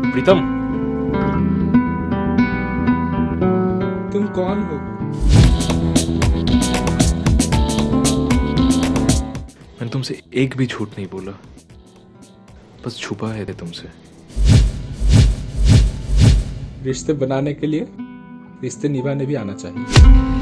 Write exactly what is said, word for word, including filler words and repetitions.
प्रीतम, तुम कौन हो? मैंने तुमसे एक भी झूठ नहीं बोला, बस छुपा है तुमसे। रिश्ते बनाने के लिए रिश्ते निभाने भी आना चाहिए।